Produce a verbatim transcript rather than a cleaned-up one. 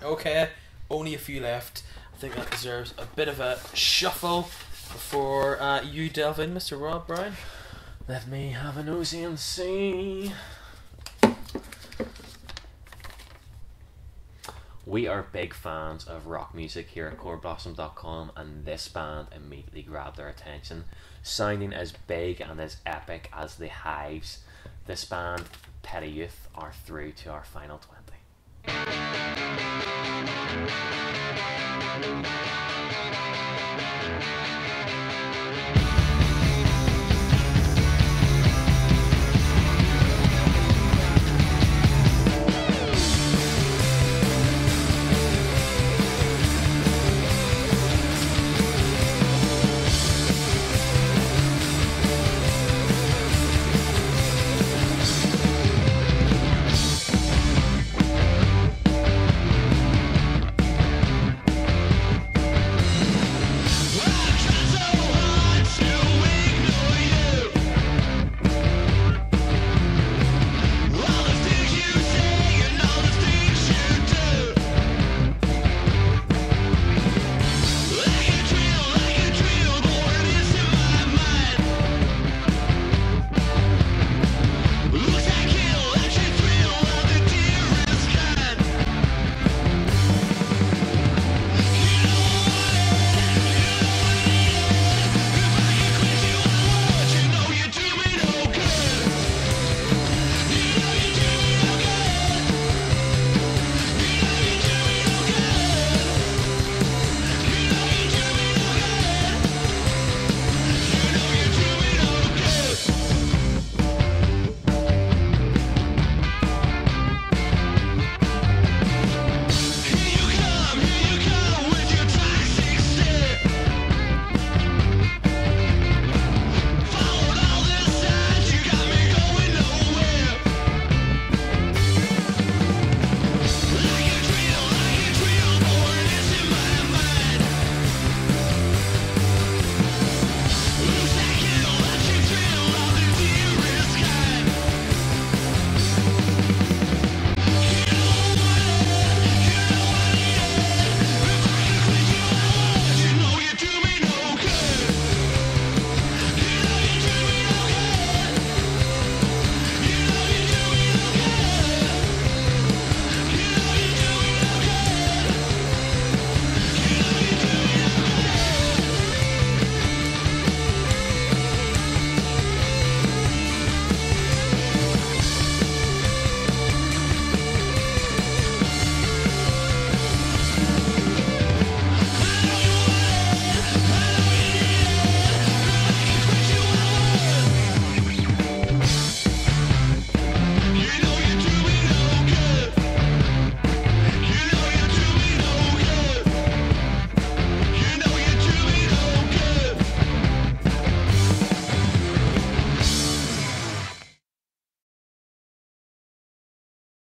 Okay, only a few left. I think that deserves a bit of a shuffle before uh, you delve in, Mister Rob Brown. Let me have an nosy and see. We are big fans of rock music here at core blossom dot com, and this band immediately grabbed our attention. Sounding as big and as epic as the Hives, this band, Petty Youth, are through to our final twenty.